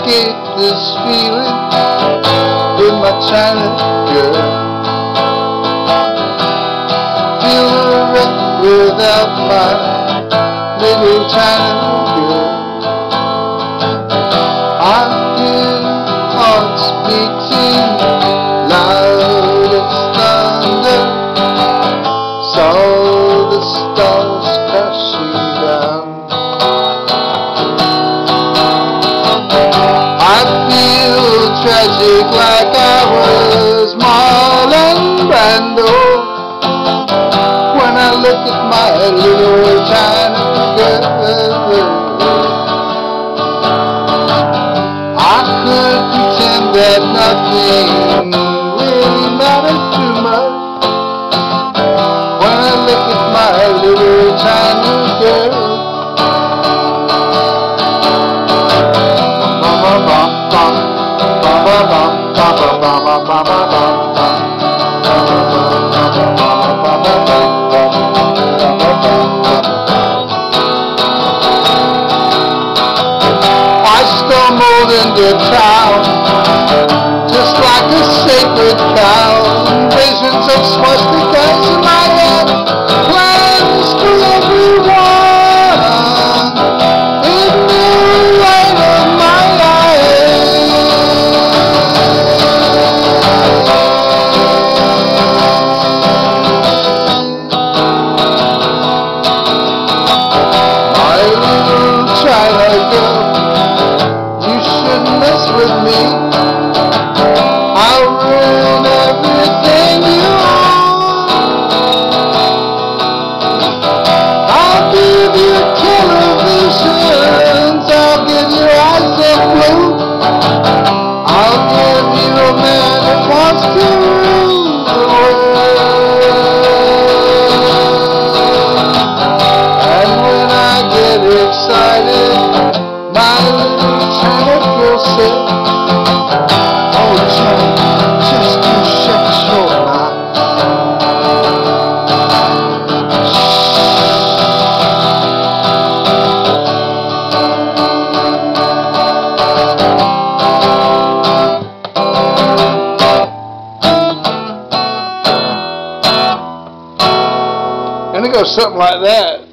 escape this feeling with my China girl. Feel the wreck without my little China girl. I hear hearts beating loud as thunder, saw the stars crashing down. I feel tragic like I was Marlon Brando when I look at my little China girl. I could pretend that nothing really mattered too much when I look at my little China girl. I stumbled into town just like a sacred cow. Visions of swastikas in my head, plans for everyone in the light of my My little China girl, you shouldn't mess with me. I'll ruin everything you own. I'll give you televisions, I'll give you eyes of blue. I'll give you a man who wants to rule the world. And when I get excited, my little China girl said, "Oh, Johnny, just do shut your mouth." And it goes something like that.